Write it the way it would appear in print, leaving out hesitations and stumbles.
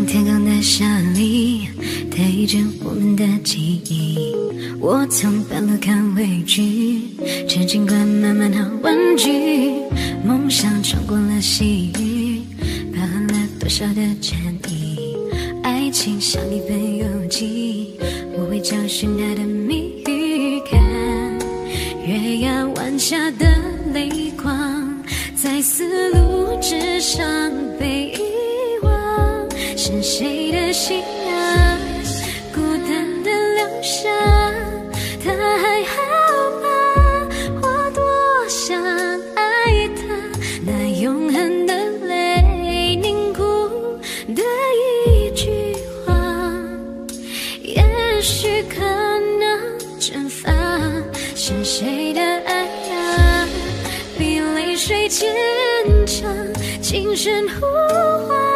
天空的沙砾带着我们的记忆，我从半路看回去，却尽管慢慢好玩具，梦想穿过了细雨，包含了多少的战役，爱情像一本游记，我会找寻它的谜语，看月牙湾下的泪光在丝路之上被遗忘，是谁的信仰？孤单的疗伤，他还好吗？我多想爱他，那永恒的泪凝固的一句话，也许可能蒸发，是谁的爱啊？比泪水坚强，轻声呼唤。